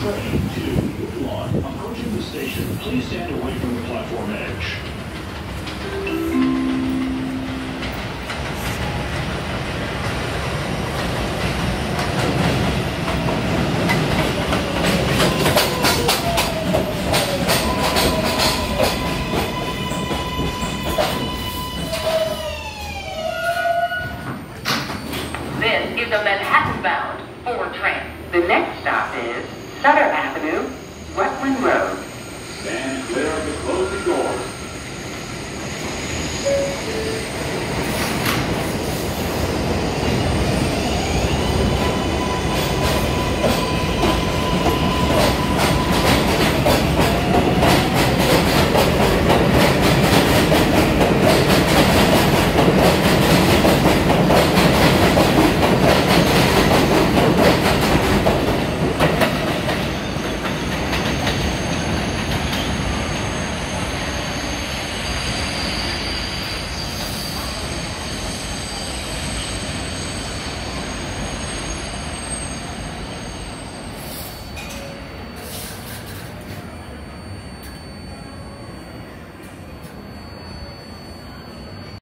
train to Woodlawn. Approaching the station, please stand away from the platform edge. This is a Manhattan-bound 4 train. The next stop is Saratoga Avenue,